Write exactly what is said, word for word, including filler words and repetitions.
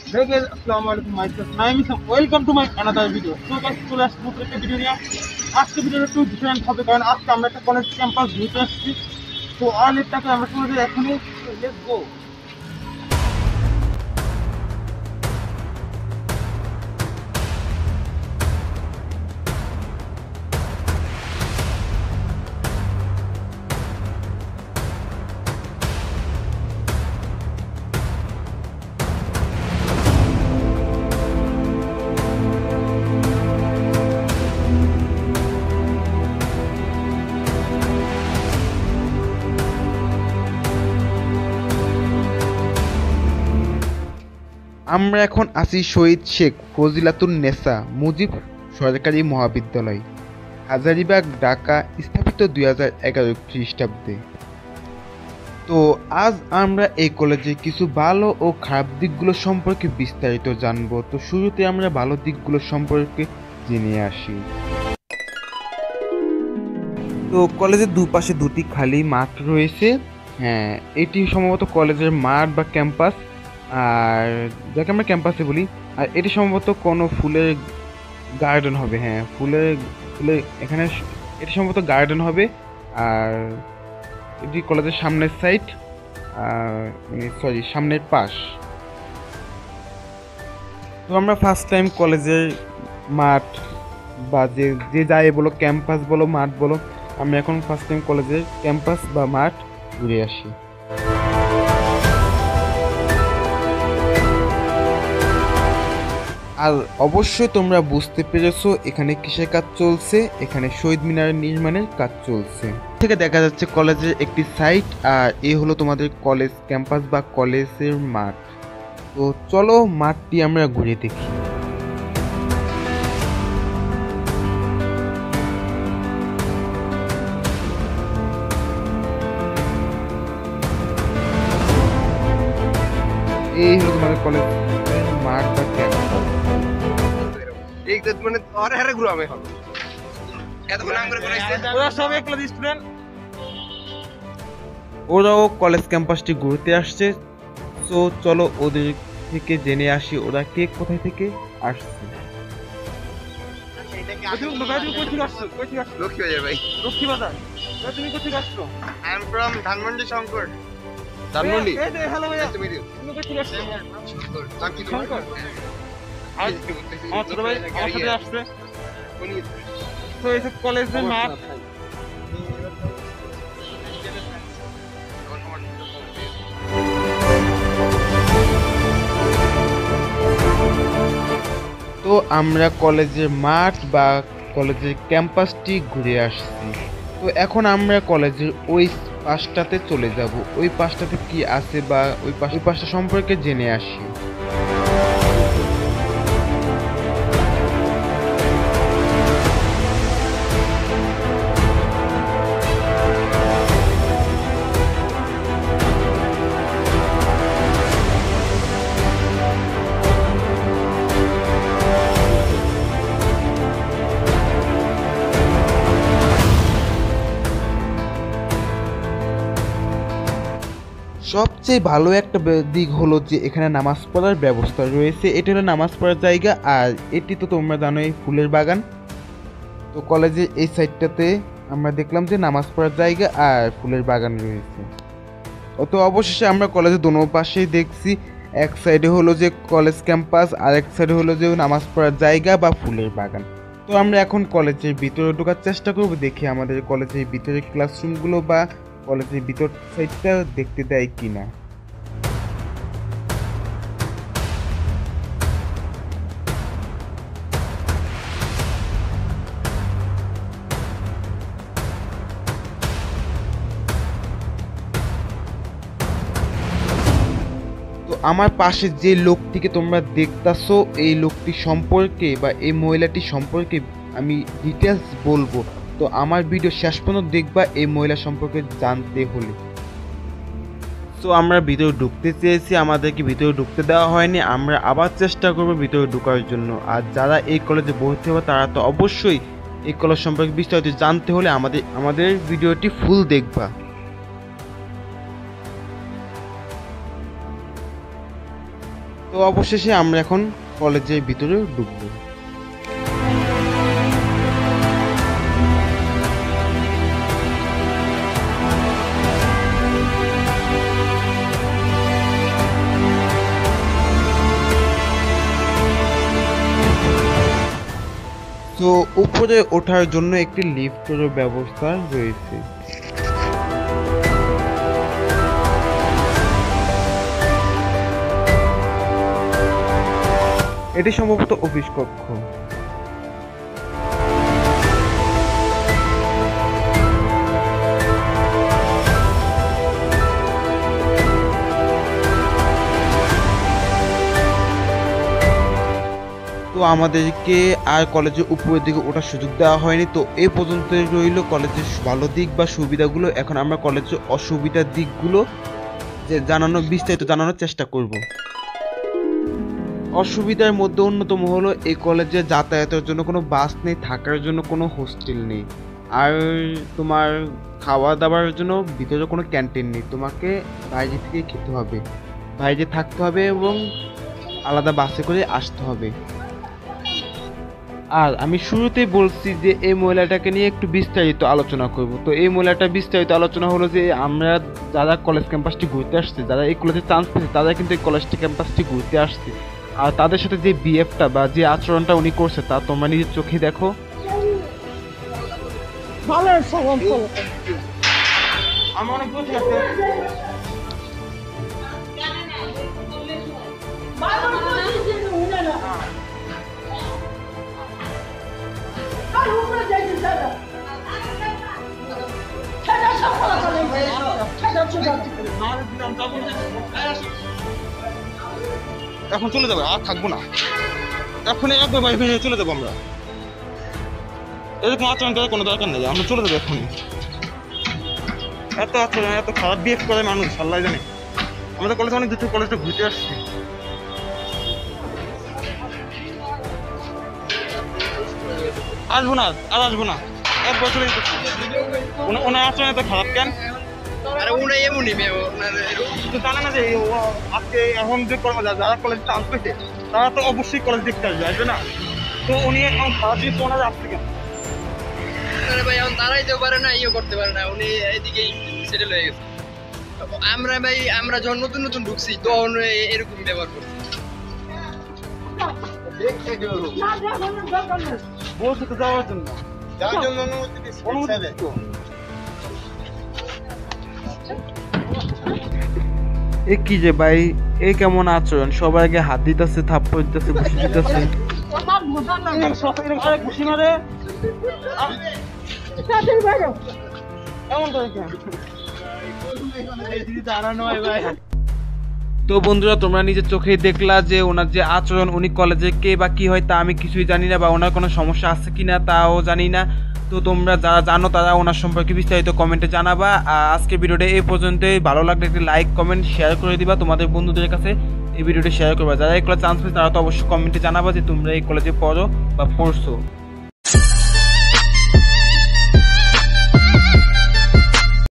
Hey guys, assalamu alaikum. Myself Naim Isam. Welcome to my another video. So guys, চলে আসছি নতুন একটা video নিয়ে। আজকে ভিডিওটা একটু ডিফারেন্ট হবে কারণ আজকে আমরা একটা কলেজ ক্যাম্পাস ঘুরতে আসছি। তো আর লেটটাকে আমরা শুরু করি এখনই। Let's go. আমরা এখন আছি শহীদ শেখ ফজিলাতুন নেসা মুজিব সরকারি মহাবিদ্যালয়, হাজারীবাগ, ঢাকা, স্থাপিত দুই হাজার এগারো খ্রিস্টাব্দে। তো আজ আমরা এই কলেজের কিছু ভালো ও খারাপ দিকগুলো সম্পর্কে বিস্তারিত জানব। তো শুরুতে আমরা ভালো দিকগুলো সম্পর্কে জেনে আসি। তো কলেজের দুপাশে দুটি খালি মাঠ রয়েছে। হ্যাঁ, এটি সম্ভবত কলেজের মাঠ বা ক্যাম্পাস, আর যাকে আমরা ক্যাম্পাসে বলি। আর এটি সম্ভবত কোনো ফুলের গার্ডেন হবে। হ্যাঁ, ফুলের ফুলের এখানে এটি সম্ভবত গার্ডেন হবে। আর এটি কলেজের সামনের সাইড, মানে সরি সামনের পাশ। তো আমরা ফার্স্ট টাইম কলেজের মাঠ বা যে যে যাই বলো, ক্যাম্পাস বলো মাঠ বলো, আমরা এখন ফার্স্ট টাইম কলেজের ক্যাম্পাস বা মাঠ ঘুরে আসি। আর অবশ্যই তোমরা বুঝতে পেরেছো এখানে কিসের কাজ চলছে। এখানে শহীদ মিনার নির্মাণের কাজ চলছে। থেকে দেখা যাচ্ছে কলেজের একটি সাইট, আর এই হলো তোমাদের কলেজ ক্যাম্পাস বা কলেজের মাঠ। তো চলো মাঠটি আমরা ঘুরে দেখি। এই হলো তোমাদের কলেজের মাঠ বা ক্যাম্পাস। ওরাও কলেজ ক্যাম্পাসটি ঘুরতে আসছে। তো চলো ওদের থেকে জেনে আসি ওরা কে কোথায় থেকে আসছে। তুমি কোথায় আসছো? I am from Dhanmondi Shankar. Dhanmondi. Hello ভাইয়া, Nice to meet you. তুমি কোথায় আসছো? Shankar. Thank you. শঙ্কর। আর আমার ছোট ভাই আমার সাথে আসছে। তো এই যে কলেজের মাঠ। তো আমরা কলেজের মাঠ বা কলেজের ক্যাম্পাসটি ঘুরে আসছি। তো এখন আমরা কলেজের ওই পাশটাতে চলে যাব। ওই পাশটাতে কি আছে বা ওই পাশ ওই পাশটা সম্পর্কে জেনে আসি। সবচেয়ে ভালো একটা দিক হলো যে এখানে নামাজ পড়ার ব্যবস্থা রয়েছে। এটি হলো নামাজ পড়ার জায়গা, আর এটি তো তোমরা জানো এই ফুলের বাগান। তো কলেজের এই সাইডটাতে আমরা দেখলাম যে নামাজ পড়ার জায়গা আর ফুলের বাগান রয়েছে। তো অবশেষে আমরা কলেজের দোনো পাশেই দেখছি, এক সাইডে হলো যে কলেজ ক্যাম্পাস, আর এক সাইডে হলো যে নামাজ পড়ার জায়গা বা ফুলের বাগান। তো আমরা এখন কলেজের ভিতরে ঢোকার চেষ্টা করব, দেখি আমাদের কলেজের ভিতরে ক্লাসরুমগুলো বা কলেজের ভিতর সাইডটা দেখতে দেয় কিনা। তো আমার পাশে যে লোকটিকে তোমরা দেখতাছো, এই লোকটি সম্পর্কে বা এই মহিলাটি সম্পর্কে আমি ডিটেলস বলবো। তো আমার ভিডিও শেষ পর্যন্ত দেখবা এই মহিলা সম্পর্কে জানতে হলে। তো আমরা ভিতরে ঢুকতে চেয়েছি, আমাদেরকে ভিতরে ঢুকতে দেওয়া হয়নি। আমরা আবার চেষ্টা করবো ভিতরে ঢোকার জন্য। আর যারা এই কলেজে ভর্তি হবে তারা তো অবশ্যই এই কলেজ সম্পর্কে বিস্তারিত জানতে হলে আমাদের আমাদের ভিডিওটি ফুল দেখবা। তো অবশেষে আমরা এখন কলেজের ভিতরে ঢুকবো। তো উপরে ওঠার জন্য একটি লিফটের ব্যবস্থা রয়েছে। এটি সম্ভবত অফিস কক্ষ। তো আমাদেরকে আর কলেজের উপরের দিকে ওঠার সুযোগ দেওয়া হয়নি। তো এই পর্যন্ত রইল কলেজের ভালো দিক বা সুবিধাগুলো। এখন আমরা কলেজের অসুবিধার দিকগুলো যে জানানো বিস্তারিত জানানোর চেষ্টা করব। অসুবিধার মধ্যে অন্যতম হলো এই কলেজে যাতায়াতের জন্য কোনো বাস নেই, থাকার জন্য কোনো হোস্টেল নেই, আর তোমার খাওয়া দাওয়ার জন্য ভিতরে কোনো ক্যান্টিন নেই। তোমাকে বাইরে থেকে খেতে হবে, বাইরে থাকতে হবে এবং আলাদা বাসে করে আসতে হবে। আর আমি শুরুতেই বলছি যে এই মহিলাটাকে নিয়ে একটু বিস্তারিত আলোচনা করব। তো এই মহিলাটা বিস্তারিত আলোচনা হলো যে আমরা যারা কলেজ ক্যাম্পাসটি ঘুরতে আসছে, যারা এই কলেজে চান্স পেয়েছে, তারা কিন্তু এই কলেজটি ক্যাম্পাসটি ঘুরতে আসছে। আর তাদের সাথে যে বিহেভটা বা যে আচরণটা উনি করছে তা তোমরা নিজের চোখে দেখো। আমি অনেক বুঝে গেছি। এখন চলে যাবো, আর থাকবো না। এখন একবার বাড়ি ফিরে চলে যাবো আমরা। এরকম আচরণ করার কোনো দরকার নেই, আমরা চলে যাবো এখনই। এত আচরণ, এত খারাপ বিহেভ করে মানুষ, আল্লাহ জানে। আমাদের কলেজে অনেক দূর থেকে কলেজটা ঘুরতে আসছি। আসবো না, আর আসবো না, এক বছর ওনার আচরণ এত খারাপ কেন? আরে উনি এমনই মেয়ে, তো জানে না যে আজকে এখন যে কর্ম যারা কলেজ চান্স পেয়েছে তারা তো অবশ্যই কলেজ দেখতে আসবে, আসবে না? তো উনি এখন খারাপ দিয়ে ওনারা আসছে কেন? আরে ভাই এখন তারাই তো পারে না, ইয়ে করতে পারে না, উনি এদিকেই সেটেল হয়ে গেছে। আমরা ভাই আমরা যখন নতুন নতুন ঢুকছি তখন এরকম ব্যবহার করছি। বলছে তো যাওয়ার জন্য, যাওয়ার জন্য অনুমতি দিচ্ছে। অনুমতি দিচ্ছ। এ কি যে ভাই, এ কেমন আচরণ? সবার আগে হাত দিতেছে, থাপ্পড় দিতেছে, ঘুষি দিতেছে। খুশি মারে এমন করে কেন? তো বন্ধুরা, তোমরা নিজের চোখেই দেখলা যে ওনার যে আচরণ, উনি কলেজে কে বা কি হয় তা আমি কিছুই জানি না, বা ওনার কোনো সমস্যা আছে কিনা তাও জানি না। তো তোমরা যারা জানো তারা ওনার সম্পর্কে বিস্তারিত কমেন্টে জানাবা। আর আজকের ভিডিওটা এই পর্যন্তই। ভালো লাগলে একটি লাইক কমেন্ট শেয়ার করে দিবা, তোমাদের বন্ধুদের কাছে এই ভিডিওটা শেয়ার করবা। যারা এই কলেজে চান্স পেয়েছে তারা তো অবশ্যই কমেন্টে জানাবা যে তোমরা এই কলেজে পড়ো বা পড়ছো।